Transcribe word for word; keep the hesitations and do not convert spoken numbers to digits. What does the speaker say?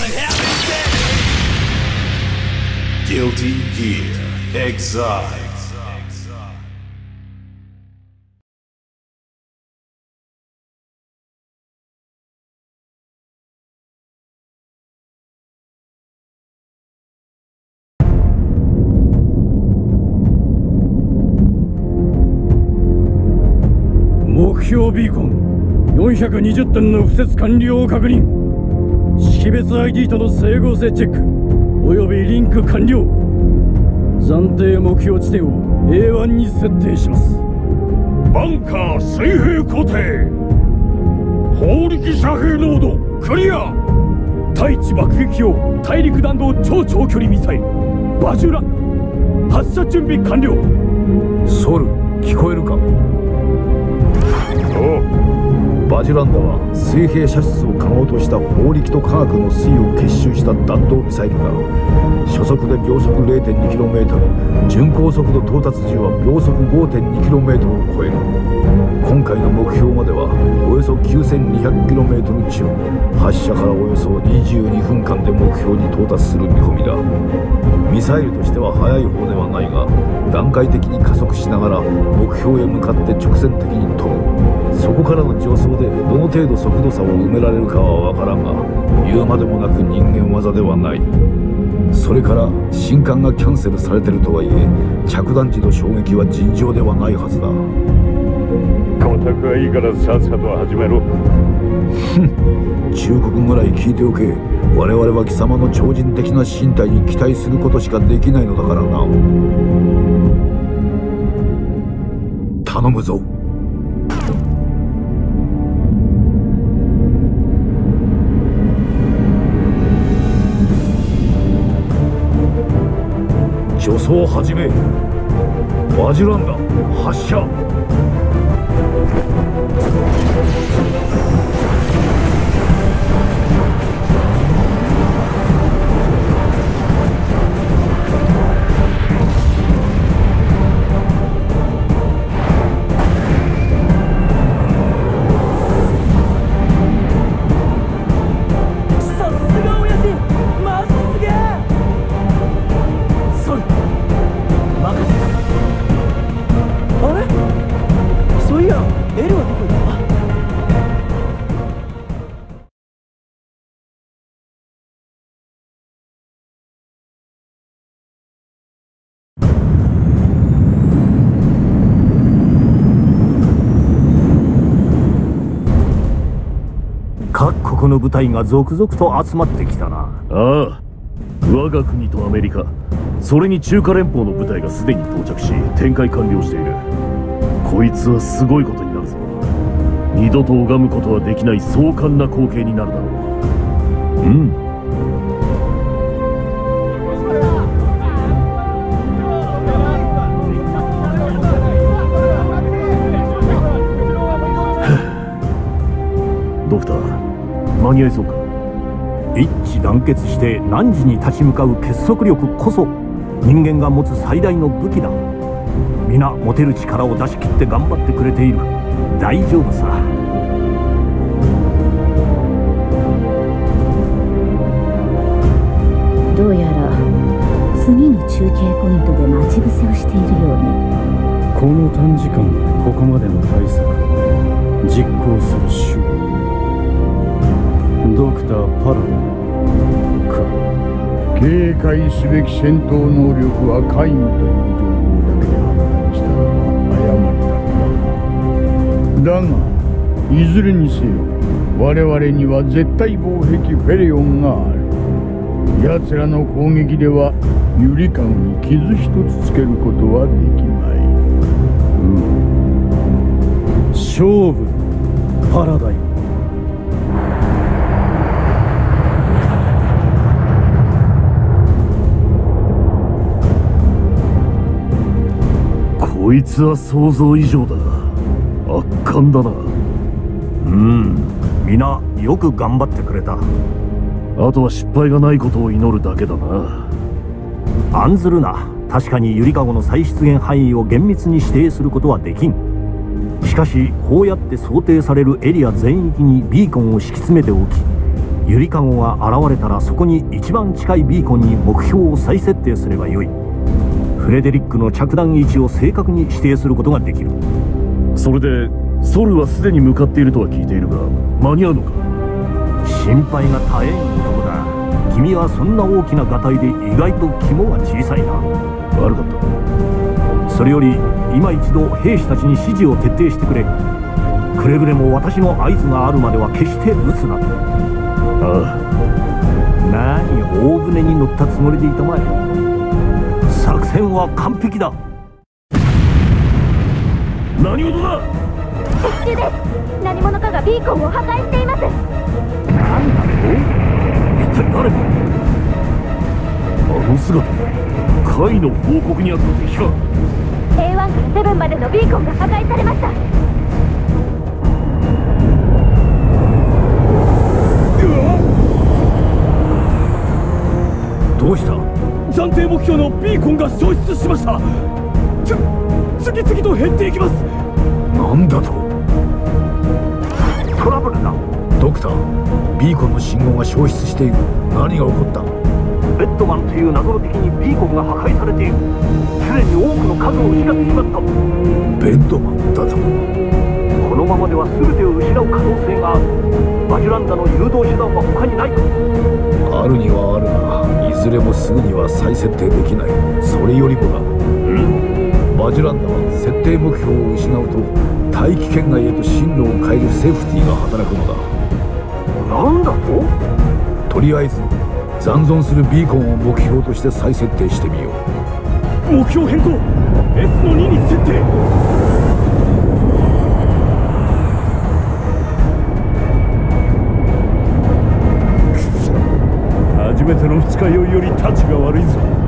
Guilty Gear Exile. 目標ビーコンよんひゃくにじゅってんの敷設完了を確認。識別 アイディー との整合性チェックおよびリンク完了。暫定目標地点を エーワン に設定します。 バンカー水平固定。砲力遮蔽ノードクリア。 対地爆撃用大陸弾道超長距離ミサイルバジュラン発射準備完了。 ソル聞こえるか。バジュランダは水平射出を可能とした砲力と科学の推を結集した弾道ミサイルだ。初速で秒速 れいてんにキロメートル、 巡航速度到達時は秒速 ごてんにキロメートル を超える。今回の目標まではおよそ きゅうせんにひゃくキロメートル 中、発射からおよそにじゅうにふんかんで目標に到達する見込みだ。ミサイルとしては速い方ではないが、段階的に加速しながら目標へ向かって直線的に飛ぶ。そこからの助走でどの程度速度差を埋められるかは分からんが、言うまでもなく人間技ではない。それから新艦がキャンセルされてるとはいえ、着弾時の衝撃は尋常ではないはずだ。 コタクはいいからさっさと始めろ。 ふん、忠告ぐらい聞いておけ。我々は貴様の超人的な身体に期待することしかできないのだからな。頼むぞ。助走始め。バジュランダ発射。 各国の部隊が続々と集まってきたな。 ああ、我が国とアメリカ、それに中華連邦の部隊がすでに到着し展開完了している。こいつはすごいことになるぞ。二度と拝むことはできない壮観な光景になるだろう。うん。ドクター、間に合いそうか。 一致団結して汝に立ち向かう結束力こそ人間が持つ最大の武器だ。皆持てる力を出し切って頑張ってくれている。大丈夫さ。 どうやら次の中継ポイントで待ち伏せをしているようね。 この短時間でここまでの対策を実行する手腕、ドクター・パラダイか。 警戒すべき戦闘能力は皆無という情報だけで判断したのは誤りだった。だがいずれにせよ我々には絶対防壁フェレオンがある。奴らの攻撃ではゆりかごに傷一つつけることはできまい。 うん、勝負パラダイム。 こいつは想像以上だ。圧巻だな。 うん、皆よく頑張ってくれた。 あとは失敗がないことを祈るだけだな。 案ずるな。確かにゆりかごの再出現範囲を厳密に指定することはできん。しかしこうやって想定されるエリア全域にビーコンを敷き詰めておき、 ゆりかごが現れたらそこに一番近いビーコンに目標を再設定すればよい。フレデリックの着弾位置を正確に指定することができる。 それでソルはすでに向かっているとは聞いているが、間に合うのか？ 心配が絶えん男だ。君はそんな大きなガタイで意外と肝が小さいな。 悪かった。 それより今一度兵士たちに指示を徹底してくれ。くれぐれも私の合図があるまでは決して撃つなと。 ああ。 何大船に乗ったつもりでいたまえ。作戦は完璧だ。 何事だ？ 敵中です。何者かがビーコンを破壊しています。 何だと？ 一体誰だ？あの姿、カイの報告にあった敵か。 エーワン からセブンまでのビーコンが破壊されました。 どうした？ 暫定目標のビーコンが消失しました。つ次々と減っていきます。 なんだと？ トラブルだ。 ドクター、ビーコンの信号が消失している。何が起こった？ ベッドマンという謎の敵にビーコンが破壊されている。すでに多くの数を失ってしまった。 ベッドマンだと？ このままでは全てを失う可能性がある。バジュランダの誘導手段は他にないか？ あるにはあるが、いずれもすぐには再設定できない。それよりもだ、バジュランダは設定目標を失うと大気圏外へと進路を変えるセーフティーが働くのだ。 なんだと？ とりあえず残存するビーコンを目標として再設定してみよう。 目標変更 エス のにに設定。初めての二日酔いよりタチが悪いぞ。